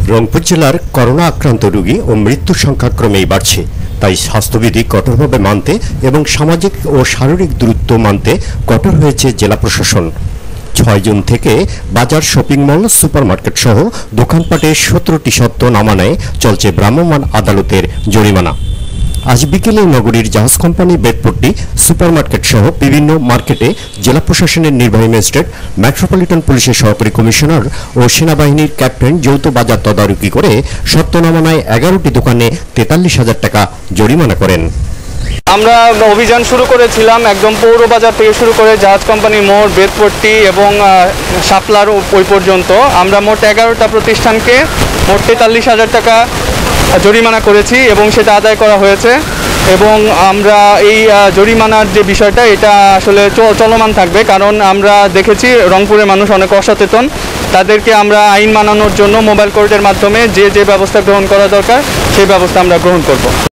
রংপুর জেলার করোনা আক্রান্ত রোগী ও মৃত্যুর সংখ্যা ক্রমেই বাড়ছে। তাই স্বাস্থ্যবিধি কঠোরভাবে মানতে এবং সামাজিক ও শারীরিক দূরত্ব মানতে কঠোর হয়েছে জেলা প্রশাসন। ৬ জুন থেকে বাজার, শপিং মল, সুপারমার্কেট সহ দোকানপাটে ১৭টি সত্ত্ব না মানায় চলছে ভ্রাম্যমাণ আদালতের জরিমানা। আজ বিকেলে নগরীর জাহাজ কোম্পানি, বেদপট্টি, সুপারমার্কেট সহ বিভিন্ন মার্কেটে জেলা প্রশাসনের নির্বাহী ম্যাজিস্ট্রেট, মেট্রোপলিটন পুলিশের সহকারী কমিশনার ও সেনাবাহিনীর ক্যাপ্টেন যৌথ বাজার তদারকি করে সত্ত্ব না মানায় ১১টি দোকানে ৪৩,০০০ টাকা জরিমানা করেন। আমরা অভিযান শুরু করেছিলাম একদম পৌর বাজার থেকে শুরু করে জাহাজ কোম্পানি মোড়, বেদপট্টি এবং শাপলার ওই পর্যন্ত আমরা মোট ১১টা প্রতিষ্ঠানকে মোট ৪৩,০০০ টাকা জরিমানা করেছি এবং সেটা আদায় করা হয়েছে। এবং আমরা এই জরিমানার যে বিষয়টা, এটা আসলে চলমান থাকবে, কারণ আমরা দেখেছি রংপুরের মানুষ অনেক অসচেতন। তাদেরকে আমরা আইন মানানোর জন্য মোবাইল কোর্টের মাধ্যমে যে ব্যবস্থা গ্রহণ করা দরকার সেই ব্যবস্থা আমরা গ্রহণ করব।